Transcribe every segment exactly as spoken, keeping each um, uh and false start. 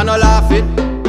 no laughing.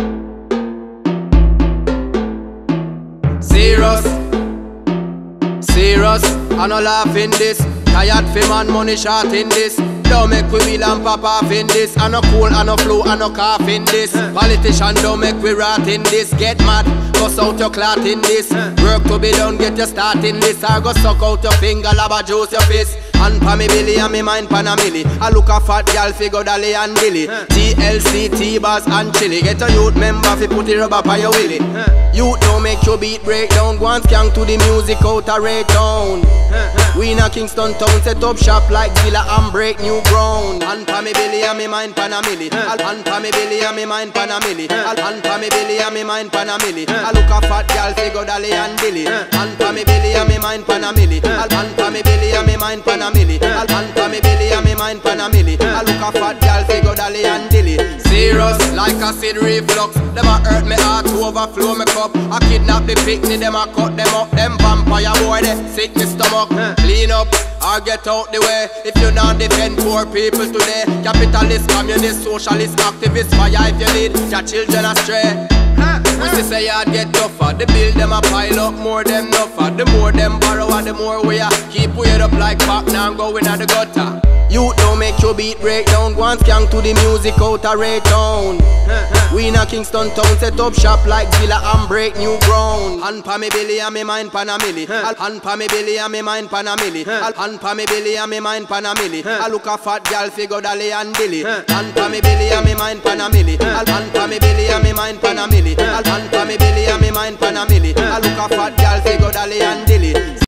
Serious, serious, I no laughing this. Tired fi man, money short in this. Don't make we wheel and pop off in this. I no cool, I no flow, I no cough in this. Politician don't make we rot in this. Get mad, bust out your clot in this. Work to be done, get your start in this. I go suck out your finger, lava juice your fist. And pa me Billy and me mind pan a milli. I look a fat gal figure Dolly and Billy. T L C, T-Bars and Chili. Get a youth member fi put the rubber pa your willy. Youth don't make your beat break down. Go and skank to the music out a Ray Town. We in a Kingston town, set up shop like Zilla and break new ground. And pa me Billy and me mind pan a milli. And pa me Billy and me mind pan a milli. And pa me Billy and me mind pan a milli. I look a fat gal figure Dolly and Billy. And pa me Billy and me mind pan a milli. And pa me Billy and me mind pan a milli. I'll pa me Billy and me mind pan a milli. I look a fat gal figure Dolly and Dilly. Serious like acid reflux. Them a hurt me heart to overflow me cup. I kidnap the picnic, them a cut them up. Them vampire boy they sick me stomach. Clean up or get out the way. If you not defend poor people today. Capitalist, communist, socialist, activist. Fire if you lead your children astray. We see say yard get tougher. The bill them a pile up, more them nuffer. The more them borrow and the more we a keep weird up like pop now I'm going at the gutter. You don't make your beat break down. Go and skank to the music out a Ray Town. We in a Kingston town, set up shop like Zilla and break new ground. And pa me Billy and me mind pan a milli. And pa me Billy and me mind pan a milli. And pa me Billy and me mind pan a milli. I look a fat gal figure Dolly and Dilly. And pa me Billy and me mind pan a milli. And pa me Billy and me mind pan a milli. And pa me Billy and me mind pan a milli. I look a fat gal figure Dolly and Dilly.